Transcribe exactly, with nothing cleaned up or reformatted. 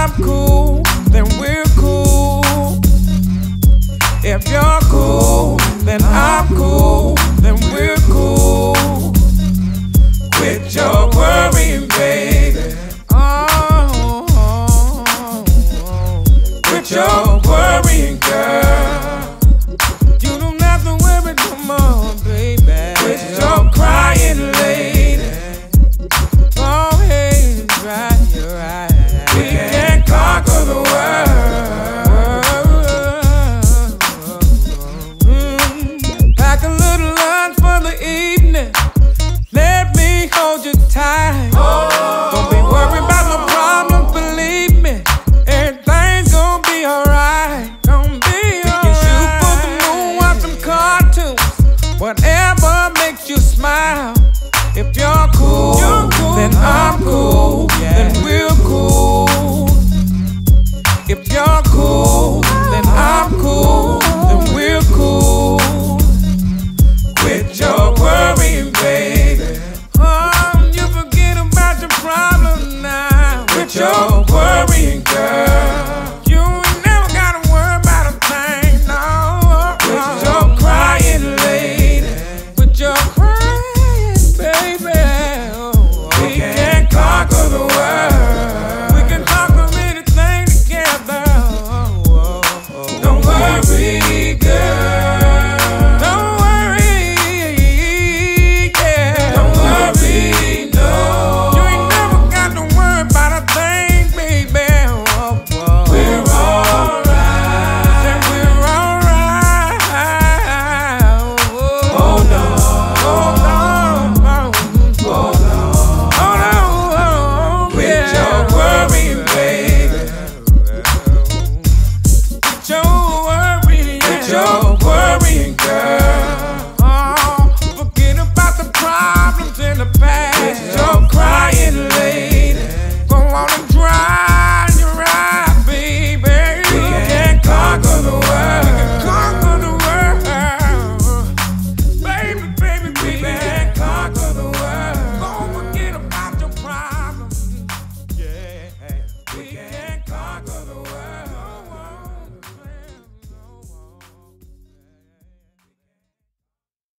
I'm cool, then we're cool. If you're cool, then I'm cool, then we're cool. Quit your worrying, baby. Oh, oh, oh, oh. Quit your worrying, girl. You don't have to worry no more, baby. Quit your crying, lady. Go ahead and dry your eyes. We can conquer the world. Mm. Pack a little lunch for the evening. Let me hold you tight. Oh. Don't be worried about no problems, believe me. Everything's gonna be alright. Gonna be alright. You can shoot for the moon, watch some cartoons. Whatever makes you smile. If you're cool, you're cool. Then I'm cool, yeah. Then we're cool. If you're cool, then I'm cool, then we're cool. Quit your worrying, baby. Oh, you forget about your problem now. Quit your worrying, girl.